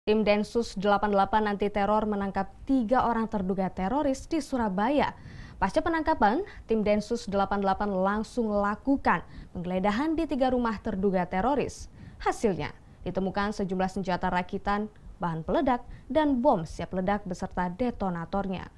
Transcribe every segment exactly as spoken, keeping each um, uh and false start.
Tim Densus delapan puluh delapan anti teror menangkap tiga orang terduga teroris di Surabaya. Pasca penangkapan, tim Densus delapan puluh delapan langsung lakukan penggeledahan di tiga rumah terduga teroris. Hasilnya, ditemukan sejumlah senjata rakitan, bahan peledak, dan bom siap ledak beserta detonatornya.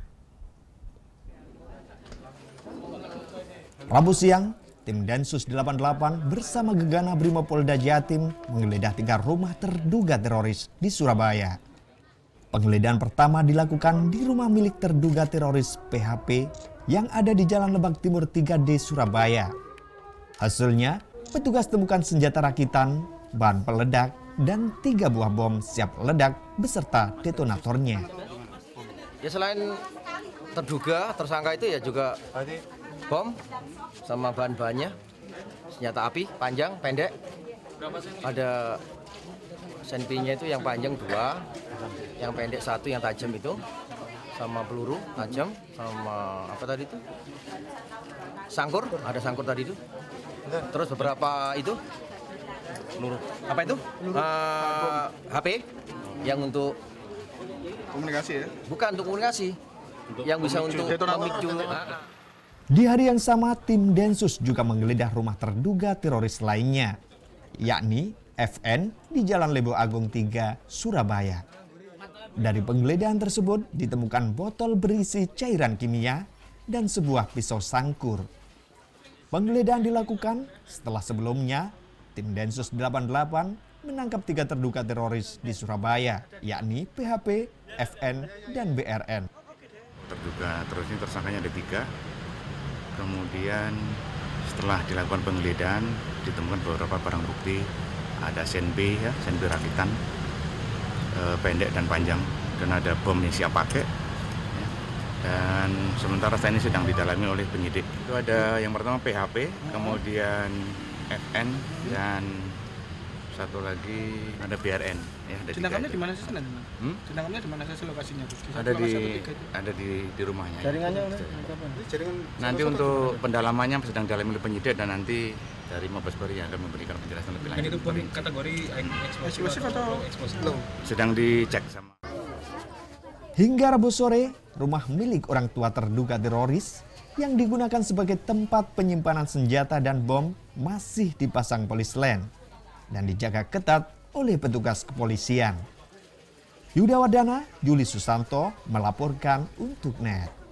Rabu siang, tim Densus delapan puluh delapan bersama Gegana Brimopolda Jatim menggeledah tiga rumah terduga teroris di Surabaya. Penggeledahan pertama dilakukan di rumah milik terduga teroris P H P yang ada di Jalan Lebak Timur tiga D Surabaya. Hasilnya, petugas temukan senjata rakitan, bahan peledak, dan tiga buah bom siap ledak beserta detonatornya. Ya selain terduga tersangka itu ya juga bom sama bahan-bahannya, senjata api panjang, pendek, ada senpinya itu yang panjang dua, yang pendek satu, yang tajam itu, sama peluru tajam, sama apa tadi itu, sangkur, ada sangkur tadi itu, terus beberapa itu, peluru, apa itu, uh, H P, yang untuk komunikasi ya? Bukan untuk komunikasi, untuk yang bisa untuk memicu. Di hari yang sama, tim Densus juga menggeledah rumah terduga teroris lainnya, yakni F N di Jalan Lebo Agung tiga, Surabaya. Dari penggeledahan tersebut ditemukan botol berisi cairan kimia dan sebuah pisau sangkur. Penggeledahan dilakukan setelah sebelumnya tim Densus delapan puluh delapan menangkap tiga terduga teroris di Surabaya, yakni P H P, F N, dan B R N. Terduga teroris ini tersangkanya ada tiga. Kemudian setelah dilakukan penggeledahan ditemukan beberapa barang bukti, ada senpi ya, senpi rakitan e, pendek dan panjang, dan ada bom yang siap pakai. Ya. Dan sementara saat ini sedang didalami oleh penyidik. Itu ada yang pertama P H P, kemudian F N, dan satu lagi ada B R N. Ya, Tindakannya di mana sih? Hmm? Tindakannya di mana sih lokasinya? Ada di ada di di rumahnya. Jaringannya ya. oleh jaringan. Nanti untuk pendalamannya sedang dalami oleh penyidik, dan nanti dari Mabes Polri yang akan memberikan penjelasan lebih lanjut. Dan itu pun kategori eksplosif atau eksplosif? Sedang dicek sama. Hingga Rabu sore, rumah milik orang tua terduga teroris yang digunakan sebagai tempat penyimpanan senjata dan bom masih dipasang polis lain dan dijaga ketat oleh petugas kepolisian. Yuda Wardana, Juli Susanto melaporkan untuk N E T.